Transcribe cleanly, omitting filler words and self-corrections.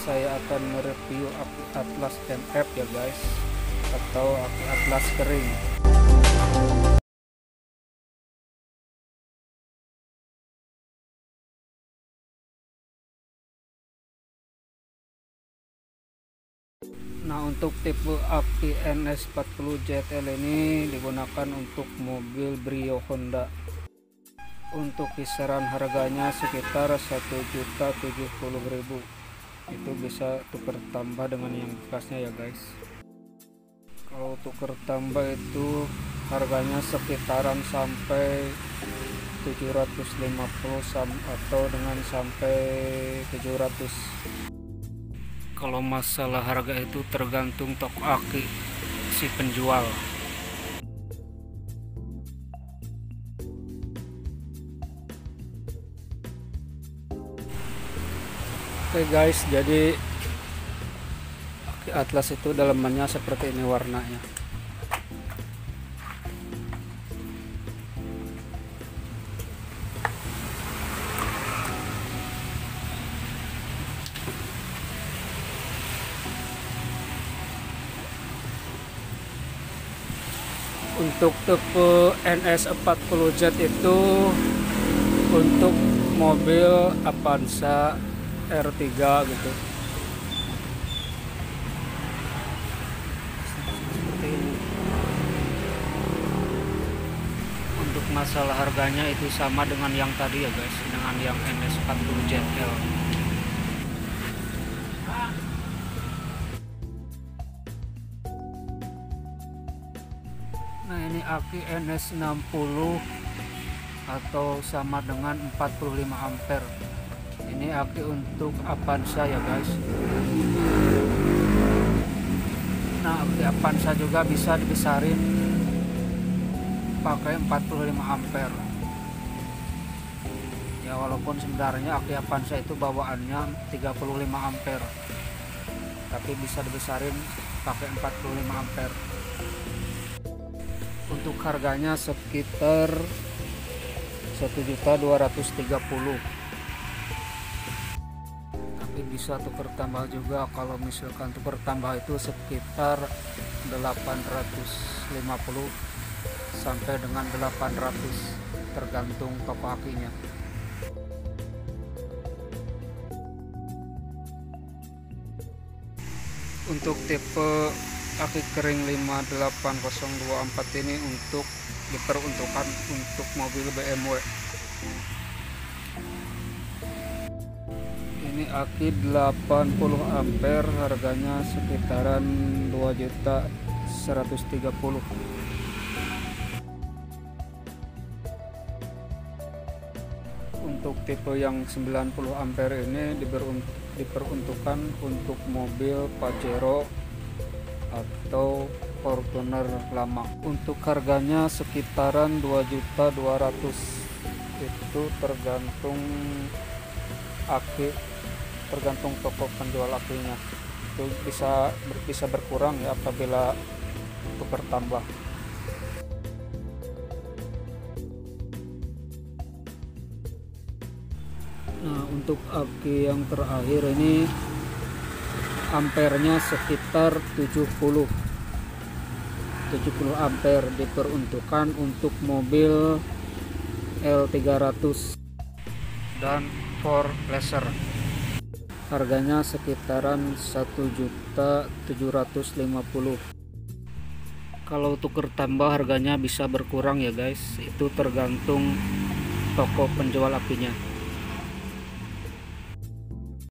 saya akan mereview aki Atlas MF ya guys, atau aki Atlas kering. Nah, untuk tipe aki NS40 ZL ini digunakan untuk mobil Brio Honda. Untuk kisaran harganya sekitar 1.070.000. Itu bisa tuker tambah dengan yang bekasnya ya guys. Kalau tuker tambah itu harganya sekitaran sampai 750 atau dengan sampai 700. Kalau masalah harga itu tergantung toko aki si penjual. Oke guys, jadi aki Atlas itu dalamannya seperti ini warnanya. Untuk tipe NS40Z itu untuk mobil Avanza R3 gitu. Seperti ini. Untuk masalah harganya itu sama dengan yang tadi ya guys, dengan yang NS40ZL. Nah, ini aki NS60 atau sama dengan 45 ampere. Ini aki untuk Avanza ya guys. Nah, aki Avanza juga bisa dibesarin pakai 45 ampere. Ya, walaupun sebenarnya aki Avanza itu bawaannya 35 ampere, tapi bisa dibesarin pakai 45 ampere. Untuk harganya sekitar 1.230.000. Tapi bisa tuker tambah juga. Kalau misalkan tuker tambah itu sekitar 850 sampai dengan 800, tergantung toko akinya. Untuk tipe aki kering 58024 ini untuk diperuntukkan untuk mobil BMW. Ini aki 80 ampere, harganya sekitaran 2.130.000. Untuk tipe yang 90 ampere ini diperuntukkan untuk mobil Pajero atau Fortuner lama. Untuk harganya sekitaran 2.200.000. Itu tergantung aki, tergantung toko penjual akinya. Itu bisa berkurang ya apabila tuker tambah. Nah, untuk aki yang terakhir ini ampernya sekitar 70 ampere, diperuntukkan untuk mobil L300 dan Ford Laser. Harganya sekitaran 1.750.000. Kalau tuker tambah harganya bisa berkurang ya guys, itu tergantung toko penjual akinya.